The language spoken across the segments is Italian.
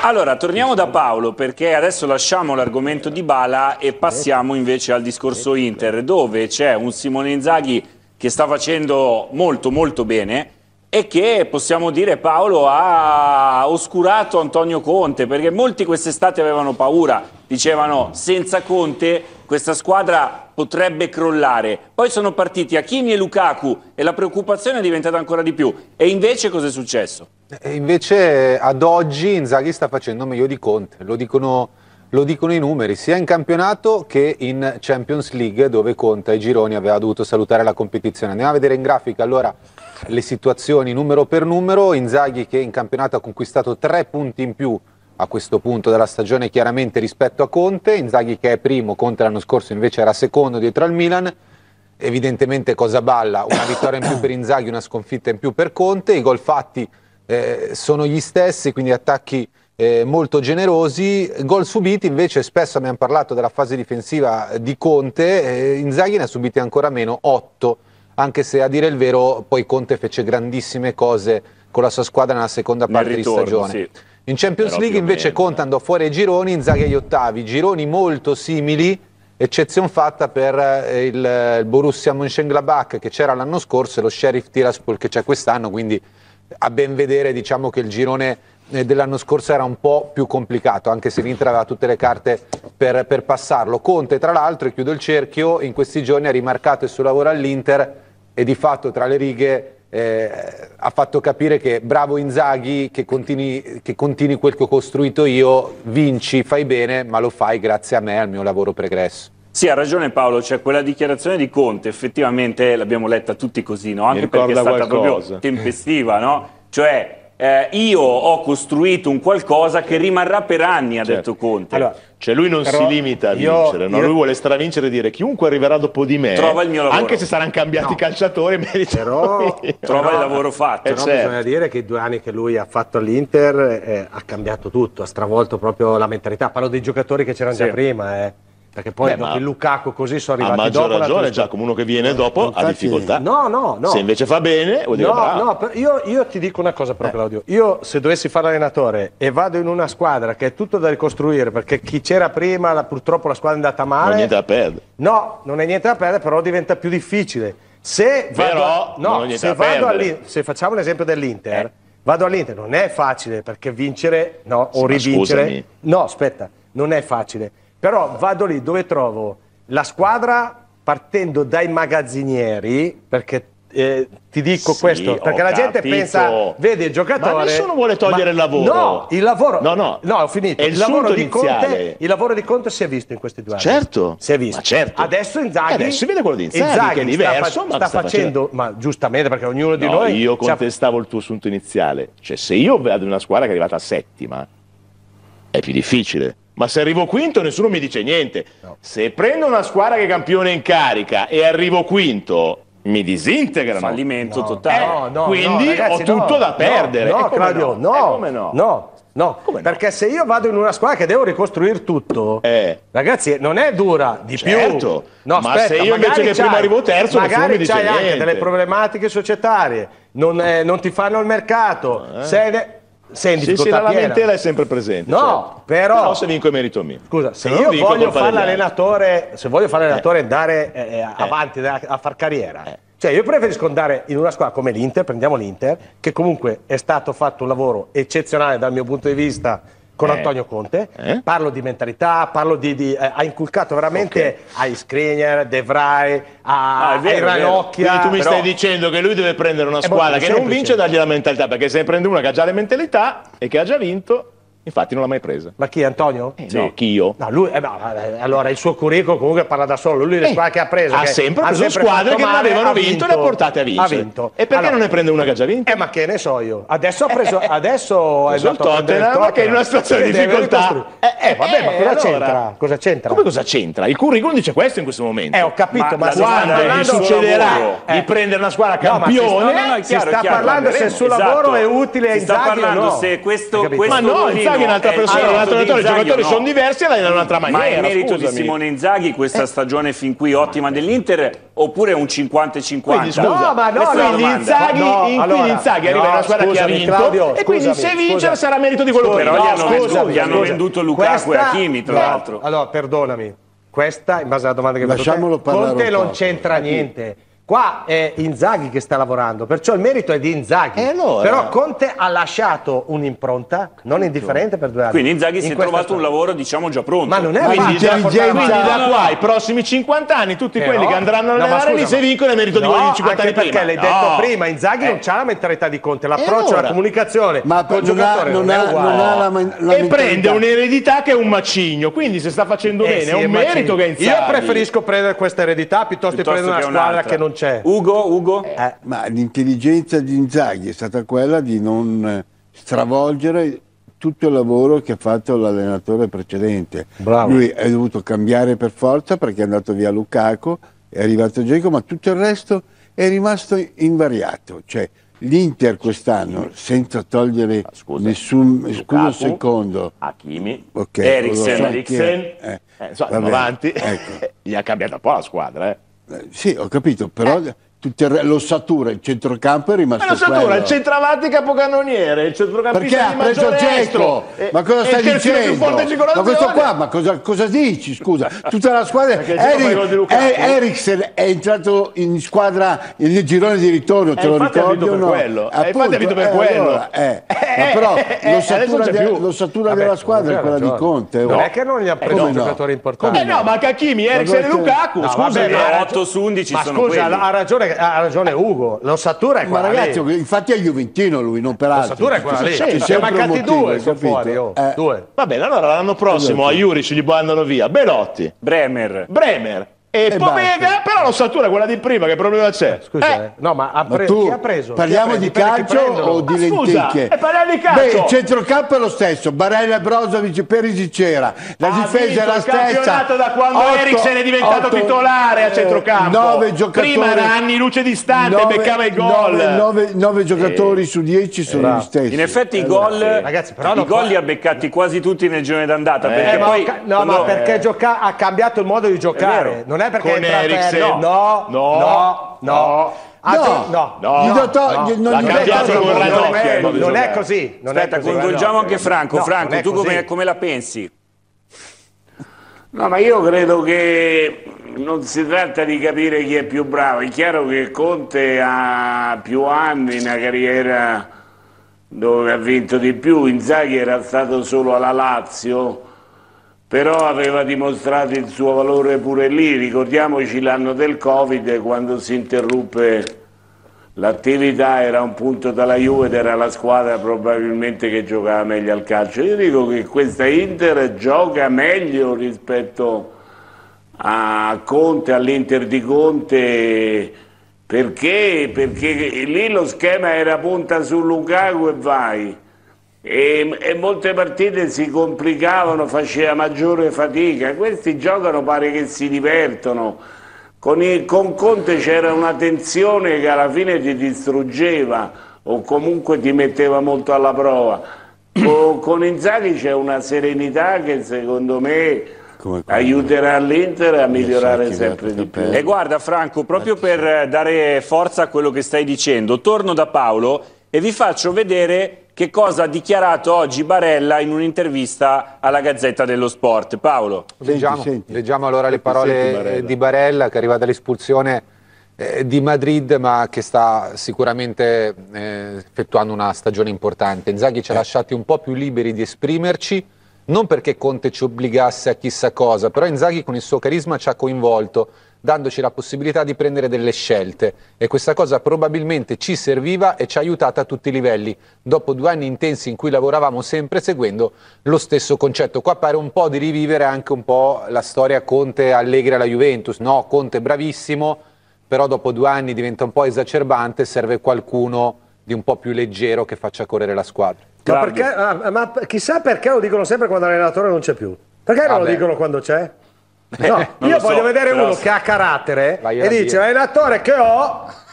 Allora, torniamo da Paolo, perché adesso lasciamo l'argomento Dybala e passiamo invece al discorso Inter, dove c'è un Simone Inzaghi che sta facendo molto molto bene e che, possiamo dire, Paolo, ha oscurato Antonio Conte, perché molti quest'estate avevano paura, dicevano senza Conte questa squadra potrebbe crollare. Poi sono partiti Hakimi e Lukaku e la preoccupazione è diventata ancora di più. E invece cosa è successo? E invece ad oggi Inzaghi sta facendo meglio di Conte, lo dicono i numeri, sia in campionato che in Champions League, dove Conte ai gironi aveva dovuto salutare la competizione. Andiamo a vedere in grafica allora le situazioni numero per numero. Inzaghi che in campionato ha conquistato 3 punti in più a questo punto della stagione chiaramente rispetto a Conte. Inzaghi che è primo, Conte l'anno scorso invece era secondo dietro al Milan. Evidentemente cosa balla? Una vittoria in più per Inzaghi, una sconfitta in più per Conte. I gol fatti sono gli stessi, quindi attacchi molto generosi. Gol subiti invece, spesso abbiamo parlato della fase difensiva di Conte, Inzaghi ne ha subiti ancora meno, 8, anche se a dire il vero poi Conte fece grandissime cose con la sua squadra nella seconda parte di stagione. Sì. In Champions League invece Conte andò fuori ai gironi, Inzaghi agli ottavi, gironi molto simili, eccezione fatta per il Borussia Mönchengladbach che c'era l'anno scorso e lo Sheriff Tiraspol che c'è quest'anno, quindi a ben vedere diciamo che il girone dell'anno scorso era un po' più complicato, anche se l'Inter aveva tutte le carte per passarlo. Conte tra l'altro, e chiudo il cerchio, in questi giorni ha rimarcato il suo lavoro all'Inter e di fatto tra le righe ha fatto capire che bravo Inzaghi, che continui quel che ho costruito io, vinci, fai bene, ma lo fai grazie a me, al mio lavoro pregresso. Sì, ha ragione Paolo, cioè quella dichiarazione di Conte effettivamente l'abbiamo letta tutti così, no? Anche perché è stata proprio tempestiva, no? Cioè io ho costruito un qualcosa che rimarrà per anni, ha detto Conte. Allora, cioè lui non si limita a vincere, no? Lui vuole stravincere e dire chiunque arriverà dopo di me, trova il mio lavoro. Anche se saranno cambiati i calciatori, trova il lavoro fatto. Però bisogna dire che i 2 anni che lui ha fatto all'Inter ha cambiato tutto, ha stravolto proprio la mentalità. Parlo dei giocatori che c'erano già prima, perché poi dopo il Lukaku così sono arrivati dopo. Ha maggior ragione, già come uno che viene dopo ha difficoltà. No. Se invece fa bene, vuol dire bravo. Io ti dico una cosa però, Claudio. Io se dovessi fare l'allenatore e vado in una squadra che è tutto da ricostruire, perché chi c'era prima, purtroppo la squadra è andata male. Non è niente da perdere. No, non è niente da perdere, però diventa più difficile. Se facciamo l'esempio dell'Inter, vado all'Inter, non è facile, perché vincere o rivincere. Scusami. No, aspetta, non è facile. Però vado lì dove trovo la squadra partendo dai magazzinieri, perché ti dico questo, perché la gente pensa, vede il giocatore... Ma nessuno vuole togliere il lavoro. No, il lavoro... No, ho finito. Il lavoro di Conte si è visto in questi 2 anni. Certo. Si è visto. Ma certo. Adesso Inzaghi... Adesso vede quello di Inzaghi che è diverso, sta facendo... Ma giustamente, perché ognuno di noi... Io contestavo il tuo assunto iniziale. Cioè, se io vedo una squadra che è arrivata a 7ª, è più difficile. Ma se arrivo quinto nessuno mi dice niente. No. Se prendo una squadra che è campione in carica e arrivo quinto, mi disintegrano. Fallimento totale. Quindi ragazzi, ho tutto da perdere. No, Claudio, no. Come perché se io vado in una squadra che devo ricostruire tutto, ragazzi, non è dura di più. No, ma aspetta, se io invece che prima arrivo terzo, magari c'hai anche niente. delle problematiche societarie, non ti fanno il mercato, sei in difficoltà la lamentela è sempre presente. No, certo. però se vinco è merito mio. Scusa, se io voglio fare l'allenatore, e andare avanti a far carriera, cioè io preferisco andare in una squadra come l'Inter, prendiamo l'Inter, che comunque è stato fatto un lavoro eccezionale dal mio punto di vista con Antonio Conte, parlo di mentalità, ha inculcato veramente ai Skriniar, De Vrij, ai Ranocchia. Quindi tu mi stai dicendo che lui deve prendere una squadra che non vince e dargli la mentalità, perché se ne prende una che ha già le mentalità e che ha già vinto, infatti non l'ha mai presa. Ma chi, Antonio? No, chi io? No, lui, allora il suo curriculum comunque parla da solo, lui le squadre che ha preso. Ha sempre preso squadre che non avevano vinto e le ha portate a vincere. Ha vinto. E perché non ne prende una che ha già vinto? Ma che ne so io. Adesso ha preso, adesso è sul Tottenham, che è in una situazione di difficoltà. Vabbè, ma cosa c'entra? Cosa c'entra? Come cosa c'entra? Il curriculum dice questo in questo momento. Ho capito, ma quando gli succederà di prendere una squadra campione, si sta parlando se il suo lavoro è utile a Inzaghi o no. Se questo ma no, Inzaghi Inzaghi è un'altra persona, un altro allenatore, i giocatori sono diversi e allenano in un'altra maniera. Ma è merito di Simone Inzaghi questa stagione fin qui ottima dell'Inter oppure un 50-50? Quindi Inzaghi arriva in una squadra che ha vinto Claudio, e quindi se vince sarà merito di quello però prima. gli hanno venduto Lukaku e Hakimi, tra l'altro. Allora, perdonami, questa, in base alla domanda che mi ha Lasciamolo fatto parlare Conte un non po'. c'entra niente. Qua è Inzaghi che sta lavorando, perciò il merito è di Inzaghi. Allora? Però Conte ha lasciato un'impronta non indifferente per 2 anni. Quindi Inzaghi si è trovato un lavoro, diciamo, già pronto. Ma non è Quindi facile. da qua ai prossimi 50 anni tutti quelli che andranno a allenare lì se vincono è merito di quelli di 50 anni perché prima. l'hai detto prima, Inzaghi non c'ha la mentalità di Conte, l'approccio, allora? la comunicazione Ma col non ha, giocatore non è ha, uguale. non ha la E prende mentalità. un'eredità che è un macigno, quindi se sta facendo bene Sì, è un merito che è Inzaghi. Io preferisco prendere questa eredità piuttosto di prendere una squadra un'altra. che non c'è. Ugo? Ma l'intelligenza di Inzaghi è stata quella di non stravolgere tutto il lavoro che ha fatto l'allenatore precedente. Bravo. Lui è dovuto cambiare per forza perché è andato via Lukaku, è arrivato Dzeko, ma tutto il resto è rimasto invariato. Cioè, l'Inter quest'anno, senza togliere nessun... Scusa un secondo. Hakimi, Ok, Eriksen. lo so chi è. insomma, Va bene, avanti, ecco. gli ha cambiato un po' la squadra. Sì, ho capito, però l'ossatura, il centrocampo è rimasto Ma l'ossatura, quello. il centravanti capocannoniere, il centrocampista Perché ha di preso maggiore Dzeko? estro, Ma cosa stai e il terzino più dicendo? forte in Ma questo circolazione. qua, ma cosa dici? Scusa, tutta la squadra. Perché Dzeko fa i gol di Lukaku. Eriksen è entrato in squadra nel girone di ritorno, te lo infatti ha ricordi vinto o per no? quello. Infatti ha vinto per quello. Allora, ma però l'ossatura, adesso c'è più. l'ossatura della squadra è quella di Conte. Non è che non gli ha preso Come un no? giocatore importante. No, ma Hakimi, Eriksen e Lukaku, No, scusa, vabbè, 8 su 11 ma sono scusa, quelli. ha ragione Ugo, l'ossatura è Ma quella ragazzi, lì. infatti è juventino lui, non per altro. L'ossatura è quella lì. C'è Ci siamo sempre un mancati motivo, due, hai sono capito? fuori. Due. Va bene, allora l'anno prossimo a Juric gli mandano via Belotti, Bremer. e Pomega, basta. però l'ossatura è quella di prima, che problema c'è? Scusa, no, ma Ma chi tu ha preso? parliamo di calcio o di Ma scusa, lenticchie? parliamo di calcio. Beh, il centrocampo è lo stesso, Barella, Brozovic, Perisic c'era, la difesa è la stessa. Il campionato da quando Eriksen è diventato titolare a centrocampo. 9 giocatori. Prima era anni luce distante, beccava i gol. 9 giocatori su 10 sono gli stessi. In effetti i gol Ragazzi, però non li fa- ha beccati quasi tutti nel girone d'andata. Perché poi ma perché ha cambiato il modo di giocare. Non è perché Con è entrato Eriksen. No. L'ha cambiato con Ranocchia. Non è così. Aspetta, coinvolgiamo anche Franco. No, Franco, non è tu così. come la pensi? No, ma io credo che non si tratta di capire chi è più bravo. È chiaro che Conte ha più anni, una carriera dove ha vinto di più. Inzaghi era stato solo alla Lazio, però aveva dimostrato il suo valore pure lì. Ricordiamoci l'anno del Covid, quando si interruppe l'attività, era un punto dalla Juve ed era la squadra probabilmente che giocava meglio al calcio. Io dico che questa Inter gioca meglio rispetto a Conte, all'Inter di Conte, perché lì lo schema era punta su Lukaku e vai. E molte partite si complicavano, faceva maggiore fatica. Questi giocano, pare che si divertono. Con Conte c'era una tensione che alla fine ti distruggeva o comunque ti metteva molto alla prova. Con Inzaghi c'è una serenità che secondo me aiuterà l'Inter a migliorare sempre di più. E guarda Franco, proprio per dare forza a quello che stai dicendo, torno da Paolo e vi faccio vedere che cosa ha dichiarato oggi Barella in un'intervista alla Gazzetta dello Sport. Paolo. Leggiamo allora le parole di Barella, che è arrivata all'espulsione di Madrid, ma che sta sicuramente effettuando una stagione importante. Inzaghi ci ha lasciati un po' più liberi di esprimerci, non perché Conte ci obbligasse a chissà cosa, però Inzaghi con il suo carisma ci ha coinvolto, dandoci la possibilità di prendere delle scelte, e questa cosa probabilmente ci serviva e ci ha aiutato a tutti i livelli, dopo 2 anni intensi in cui lavoravamo sempre seguendo lo stesso concetto. Qua pare un po' di rivivere anche un po' la storia Conte-Allegri alla Juventus, no? Conte bravissimo, però dopo 2 anni diventa un po' esacerbante, serve qualcuno di un po' più leggero che faccia correre la squadra. Ma chissà perché lo dicono sempre quando l'allenatore non c'è più. Perché non lo dicono quando c'è? No, io voglio vedere uno che ha carattere e dice: l'allenatore che ho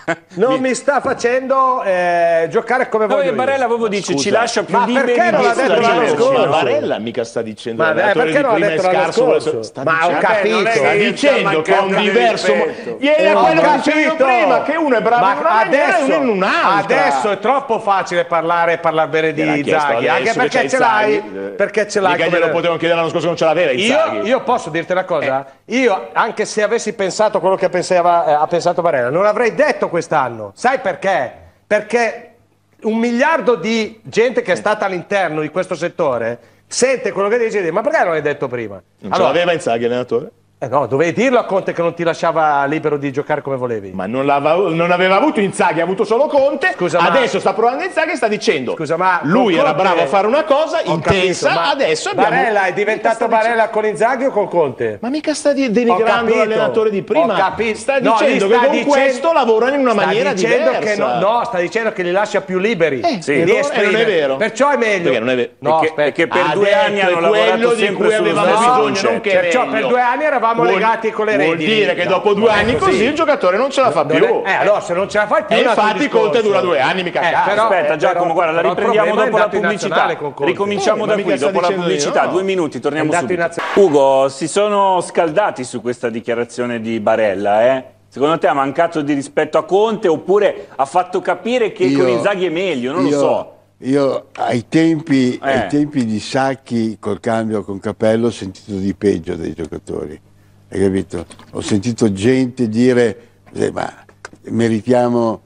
non mi sta facendo giocare come voglio io. Barella proprio dice ci lascia più ma liberi. perché non l'ha detto l'anno scorso? Ma Barella mica sta dicendo Ma l'allenatore perché di non l'ha prima è detto l'anno scarso. scorso? Ma ho capito. Sta dicendo che è un diverso. Viene a quello che dicevo prima, che uno è bravo in una maniera e uno in un'altra. Adesso è troppo facile parlare bene di Inzaghi, anche perché ce l'hai. Perché ce l'hai. Mica glielo potevano chiedere l'anno scorso, non ce l'aveva Inzaghi. Io posso dirti una cosa? Io, anche se avessi pensato quello che ha pensato Barella, non l'avrei detto quest'anno. Sai perché? Perché 1 miliardo di gente che è stata all'interno di questo settore sente quello che dice, ma perché non l'hai detto prima? Non ce l'aveva Inzaghi allenatore? No, dovevi dirlo a Conte che non ti lasciava libero di giocare come volevi. Ma non aveva avuto Inzaghi, ha avuto solo Conte. Scusa, adesso sta provando Inzaghi e sta dicendo scusa, ma lui era Conte, bravo a fare una cosa intensa, capito, adesso abbiamo... Barella è diventato Barella con Inzaghi o con Conte? Ma mica sta denigrando l'allenatore di prima. Sta No, dicendo che con questo lavorano in una maniera diversa. Che sta dicendo che li lascia più liberi. Sì. Non è vero. Perciò è meglio. Perché non è vero? No, perché per 2 anni hanno lavorato sempre sullo stesso concetto. Perciò per 2 anni eravamo legati con le Vuol dire che dopo 2 anni così il giocatore non ce la fa più. Allora se non ce la fai più. E infatti Conte dura 2 anni, mica però, aspetta Giacomo, guarda, la riprendiamo dopo la pubblicità. Ricominciamo da qui, dopo la pubblicità. 2 minuti, torniamo subito. Ugo, si sono scaldati su questa dichiarazione di Barella, Secondo te ha mancato di rispetto a Conte oppure ha fatto capire che con Inzaghi è meglio? Non lo so. Io ai tempi di Sacchi col cambio con Capello ho sentito di peggio dei giocatori, hai capito? Ho sentito gente dire ma meritiamo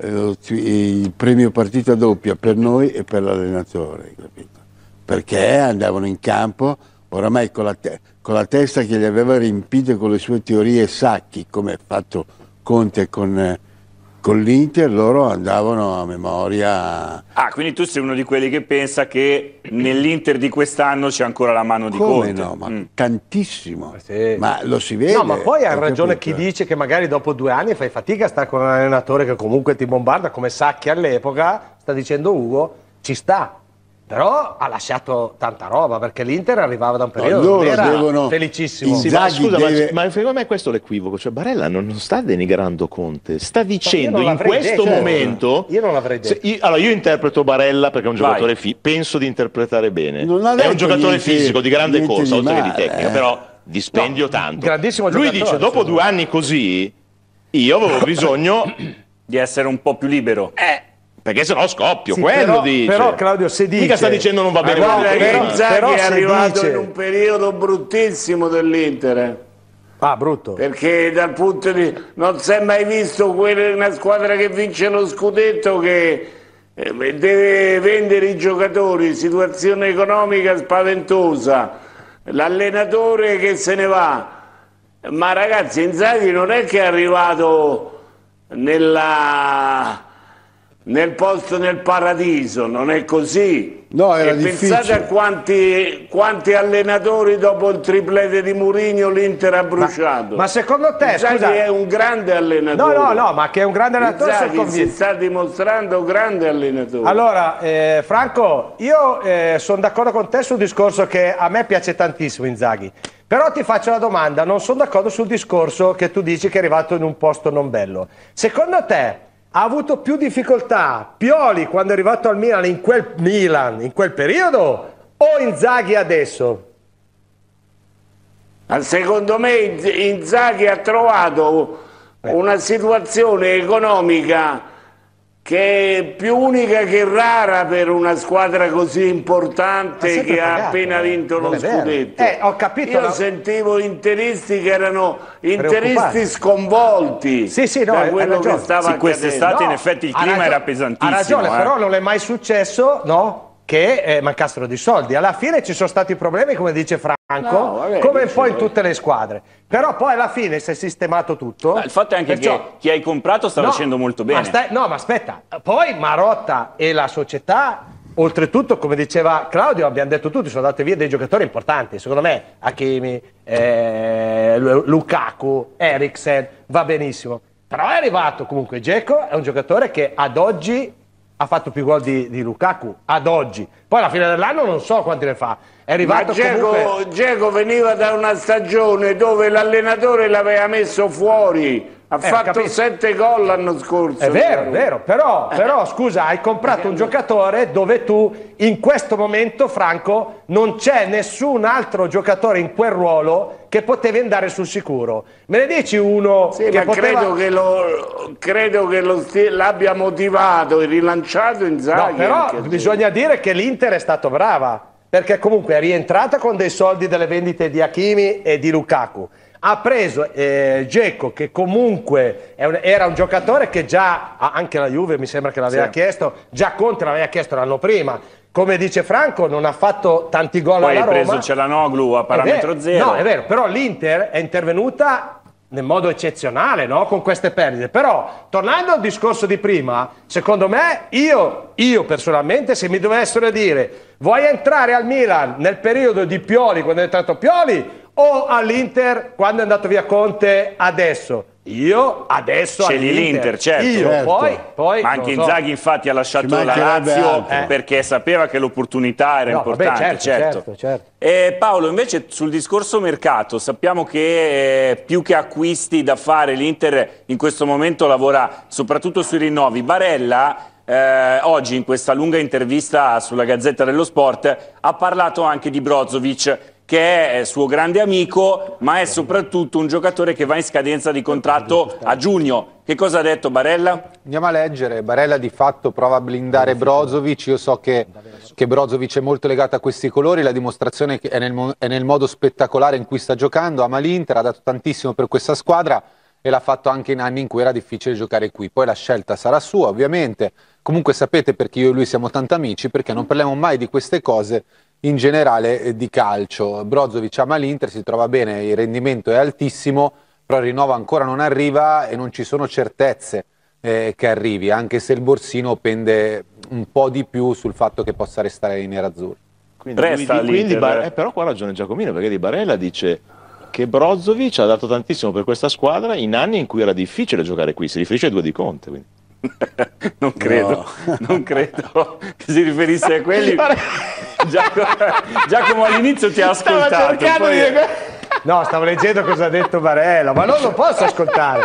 il premio partita doppia per noi e per l'allenatore, hai capito? Perché andavano in campo oramai con la testa che gli aveva riempito con le sue teorie Sacchi, come ha fatto Conte con l'Inter, loro andavano a memoria. Quindi tu sei uno di quelli che pensa che nell'Inter di quest'anno c'è ancora la mano di Conte. No, ma tantissimo. Sì. Ma lo si vede. No, ma poi ha ragione chi dice che magari dopo 2 anni fai fatica a stare con un allenatore che comunque ti bombarda, come Sacchi all'epoca, sta dicendo Ugo, ci sta. Però ha lasciato tanta roba, perché l'Inter arrivava da un periodo non era felicissimo. Sì, ma scusa, ma secondo me questo è l'equivoco. Cioè Barella non sta denigrando Conte, sta dicendo in questo momento... Io non l'avrei detto. Allora io interpreto Barella perché è un giocatore penso di interpretare bene. È un giocatore fisico, di grande corsa, oltre che di tecnica, però dispendio tanto. Grandissimo Lui giocatore, dice, dopo 2 anni così, io avevo bisogno... di essere un po' più libero. Perché se no scoppio, sì, quello dice. Però Claudio, se dice... Mica sta dicendo non va bene. Inzaghi è arrivato in un periodo bruttissimo dell'Inter. Brutto. Perché dal punto di... non si è mai visto una squadra che vince lo scudetto che deve vendere i giocatori, situazione economica spaventosa, l'allenatore che se ne va. Ma ragazzi, Inzaghi non è che è arrivato nel posto nel paradiso, non è così. No, era difficile. Pensate a quanti allenatori dopo il triplete di Mourinho l'Inter ha bruciato. Ma secondo te, scusa, è un grande allenatore. No, ma che è un grande allenatore si sta dimostrando un grande allenatore. Allora, Franco, io sono d'accordo con te sul discorso che a me piace tantissimo Inzaghi. Però ti faccio la domanda, non sono d'accordo sul discorso che tu dici che è arrivato in un posto non bello. Secondo te ha avuto più difficoltà Pioli quando è arrivato al Milan in quel periodo o Inzaghi adesso? Secondo me Inzaghi ha trovato una situazione economica che è più unica che rara per una squadra così importante che ha appena vinto lo scudetto. Ho capito. Io sentivo interisti che erano interisti sconvolti da quello che stava accadendo. Quest'estate in effetti il clima era pesantissimo. Ha ragione, però non è mai successo, che mancassero di soldi. Alla fine ci sono stati problemi, come dice Franco, come un po' in tutte le squadre. Però poi alla fine si è sistemato tutto. Il fatto è anche che chi hai comprato sta facendo molto bene. Ma aspetta, poi Marotta e la società, oltretutto, come diceva Claudio, abbiamo detto tutti, sono andati via dei giocatori importanti. Secondo me Hakimi, Lukaku, Eriksen, va benissimo. Però è arrivato comunque Dzeko, è un giocatore che ad oggi ha fatto più gol di Lukaku, ad oggi. Poi alla fine dell'anno non so quanti ne fa. È arrivato Dzeko veniva da una stagione dove l'allenatore l'aveva messo fuori Ha fatto 7 gol l'anno scorso. È vero, però scusa, hai comprato un giocatore dove tu in questo momento, Franco, non c'è nessun altro giocatore in quel ruolo che potevi andare sul sicuro. Me ne dici uno sì, che ma poteva... credo che l'abbia motivato e rilanciato Inzaghi. No, però bisogna dire che l'Inter è stato brava, perché comunque è rientrata con dei soldi delle vendite di Hakimi e di Lukaku. Ha preso Dzeko, che comunque era un giocatore che già, anche la Juve mi sembra che l'aveva chiesto, già Conte l'aveva chiesto l'anno prima. Come dice Franco, non ha fatto tanti gol alla Roma. Poi hai preso Cialanoglu a parametro zero. No, è vero, però l'Inter è intervenuta nel modo eccezionale, no? Con queste perdite. Però, tornando al discorso di prima, secondo me, io personalmente, se mi dovessero dire vuoi entrare al Milan nel periodo di Pioli, quando è entrato Pioli, o all'Inter quando è andato via Conte adesso? Io adesso scegli l'Inter, certo. Poi ma anche Inzaghi infatti ha lasciato la Lazio perché sapeva che l'opportunità era importante. Vabbè, certo. E Paolo, invece sul discorso mercato, sappiamo che più che acquisti da fare l'Inter in questo momento lavora soprattutto sui rinnovi. Barella oggi in questa lunga intervista sulla Gazzetta dello Sport ha parlato anche di Brozovic, che è suo grande amico, ma è soprattutto un giocatore che va in scadenza di contratto a giugno. Che cosa ha detto Barella? Andiamo a leggere. Barella di fatto prova a blindare Brozovic. Io so che Brozovic è molto legato a questi colori, la dimostrazione è nel modo spettacolare in cui sta giocando, ama l'Inter, ha dato tantissimo per questa squadra e l'ha fatto anche in anni in cui era difficile giocare qui. Poi la scelta sarà sua, ovviamente. Comunque sapete perché io e lui siamo tanti amici, perché non parliamo mai di queste cose in generale di calcio. Brozovic ama l'Inter, si trova bene, il rendimento è altissimo, però il rinnovo ancora non arriva e non ci sono certezze che arrivi, anche se il borsino pende un po' di più sul fatto che possa restare ai nerazzurri. Però qua ha ragione Giacomino, perché Di Barella dice che Brozovic ha dato tantissimo per questa squadra in anni in cui era difficile giocare qui, si riferisce ai 2 di Conte. Quindi. Non credo che si riferisse a quelli. Giacomo all'inizio ti ha ascoltato. No, stavo leggendo cosa ha detto Barella, ma non lo posso ascoltare.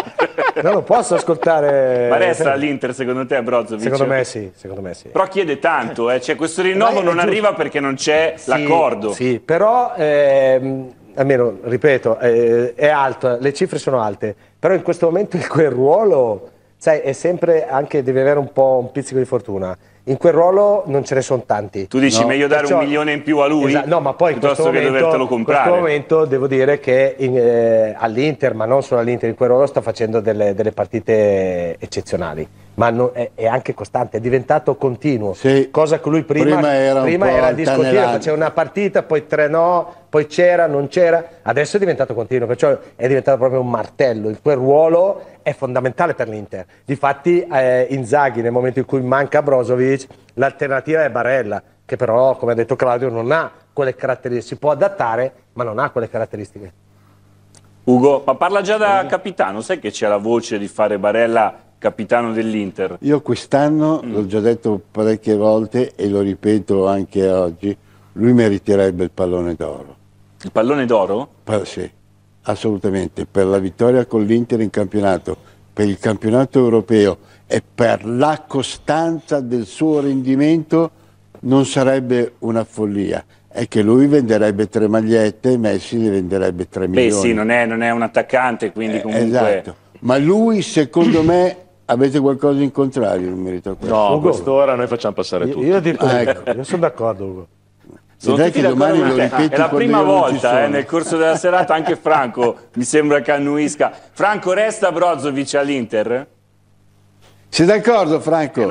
Ma resta all'Inter secondo te Brozovic? Secondo me sì. Però chiede tanto, cioè questo rinnovo non arriva perché non c'è l'accordo. Sì, però almeno, ripeto, è alto, le cifre sono alte, però in questo momento in quel ruolo, sai, è sempre anche, devi avere un po' un pizzico di fortuna. In quel ruolo non ce ne sono tanti. Tu dici meglio dare $1 milione in più a lui? No, ma poi piuttosto che dovertelo comprare. In questo momento devo dire che all'Inter, ma non solo all'Inter, in quel ruolo sta facendo delle partite eccezionali. Ma è anche costante, è diventato continuo. Sì, cosa che lui prima era discontinuo, faceva una partita, poi 3 no, poi c'era, non c'era. Adesso è diventato continuo, perciò è diventato proprio un martello. In quel ruolo è fondamentale per l'Inter. Difatti Inzaghi, nel momento in cui manca Brozovic, l'alternativa è Barella, che però, come ha detto Claudio, non ha quelle caratteristiche. Si può adattare, ma non ha quelle caratteristiche. Ugo, ma parla già da capitano, sai che c'è la voce di fare Barella capitano dell'Inter? Io quest'anno, l'ho già detto parecchie volte e lo ripeto anche oggi, lui meriterebbe il pallone d'oro. Il pallone d'oro? Sì, assolutamente, per la vittoria con l'Inter in campionato, per il campionato europeo e per la costanza del suo rendimento non sarebbe una follia. È che lui venderebbe 3 magliette e Messi ne venderebbe 3 milioni. Beh sì, non è un attaccante, quindi comunque... Esatto, ma lui secondo me... Avete qualcosa in contrario in merito a questo? No, a quest'ora noi facciamo passare tutto. Io sono d'accordo, Ugo. Che domani lo ripeti è la prima volta nel corso della serata anche Franco mi sembra che annuisca. Franco, resta Brozovic all'Inter? Sei d'accordo, Franco?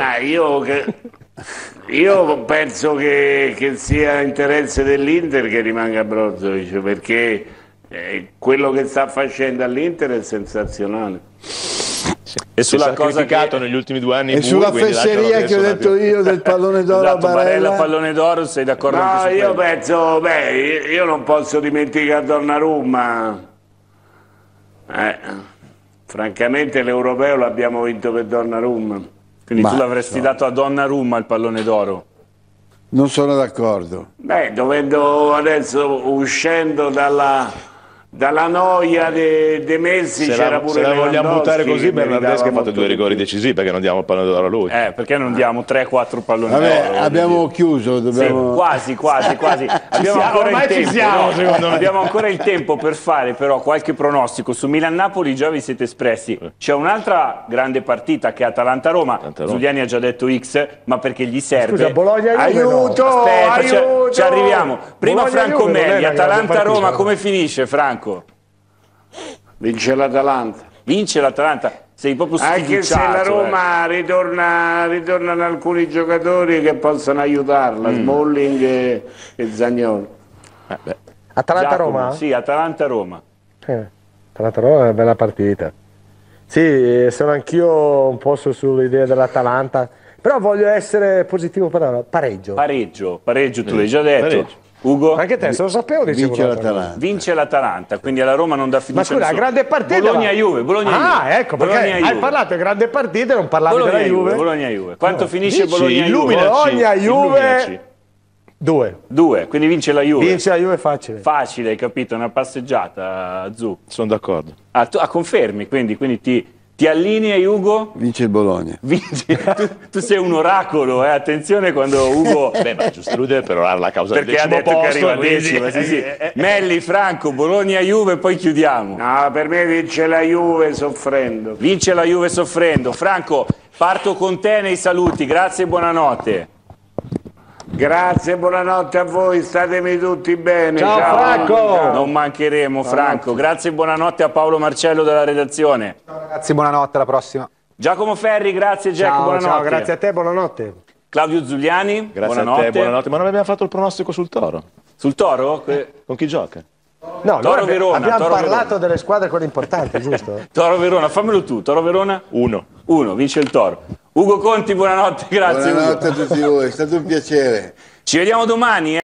Io penso che sia interesse dell'Inter che rimanga Brozovic, perché quello che sta facendo all'Inter è sensazionale. E sulla cosa che negli ultimi 2 anni e sulla fesseria che ho detto io del pallone d'oro a Barella, pallone d'oro, sei d'accordo? No, io penso, io non posso dimenticare Donnarumma. Francamente l'europeo l'abbiamo vinto per Donnarumma. Quindi tu l'avresti dato a Donnarumma il pallone d'oro? Non sono d'accordo. Dovendo adesso, uscendo dalla dalla noia dei Messi c'era pure se la vogliamo buttare così, che Bernardeschi ha fatto meritava 2 rigori molto decisivi, perché non diamo il pallone d'oro a lui. Perché non diamo 3-4 palloni Vabbè, d'oro? abbiamo chiuso, dobbiamo... Sì, quasi. Abbiamo ancora il tempo, secondo me. abbiamo ancora il tempo per fare però qualche pronostico. Su Milan-Napoli già vi siete espressi. C'è un'altra grande partita che è Atalanta-Roma. Zuliani ha già detto X, ma perché gli serve. Scusa, Bologna-Juve, Aiuto, no. Aspetta, aiuto! ci arriviamo. Prima Bologna-Juve Franco non è Melli, una grande Atalanta-Roma, partita. come finisce Franco? Vince l'Atalanta. Vince l'Atalanta. Sei proprio Anche se la sfiduciato, Roma ritornano alcuni giocatori che possono aiutarla, Smalling e Zaniolo. Atalanta-Roma? Giacomo, sì, Atalanta-Roma. Atalanta-Roma è una bella partita. Sì, sono anch'io un po' sull'idea dell'Atalanta, però voglio essere positivo per pareggio. Pareggio, tu l'hai già detto. Pareggio. Ugo? Anche te, se lo sapevo, dicevo Vince l'altra cosa. l'Atalanta. Vince l'Atalanta, quindi alla Roma non dà fiducia. Ma scusa, la nessuno. grande partita... Bologna-Juve, Bologna-Juve. Ecco, perché Bologna-Juve. hai parlato di grande partita e non parlavi della Juve. Bologna-Juve. Quanto finisce Dici, Bologna-Juve? illuminaci. Bologna-Juve 2. 2, quindi vince la Juve. Vince la Juve facile. Facile, hai capito, una passeggiata, Zu. Sono d'accordo. Tu confermi, quindi ti allinei, Ugo? Vince il Bologna. Vinci. tu sei un oracolo, attenzione quando Ugo... Beh, ma giusto, lui deve perorare la causa del Perché ha decimo detto che posto, arriva decima, sì. Melli, Franco, Bologna-Juve, poi chiudiamo. No, per me vince la Juve soffrendo. Vince la Juve soffrendo. Franco, parto con te nei saluti, grazie e buonanotte. Grazie, buonanotte a voi, statemi tutti bene. Ciao, Franco! Non mancheremo, Franco. Grazie e buonanotte a Paolo Marcello della redazione. Ragazzi, buonanotte, alla prossima. Giacomo Ferri, grazie Jack, buonanotte. Ciao, grazie a te, buonanotte. Claudio Zuliani, Grazie buonanotte. a te, buonanotte. Ma non abbiamo fatto il pronostico sul Toro. Sul Toro? Con chi gioca? No, Toro noi Verona, abbiamo Toro parlato Verona. delle squadre quelle importanti, giusto? Toro Verona, fammelo tu. Toro Verona? 1. 1, vince il Toro. Ugo Conti, buonanotte, grazie. Buonanotte Ugo. a tutti voi, è stato un piacere. Ci vediamo domani.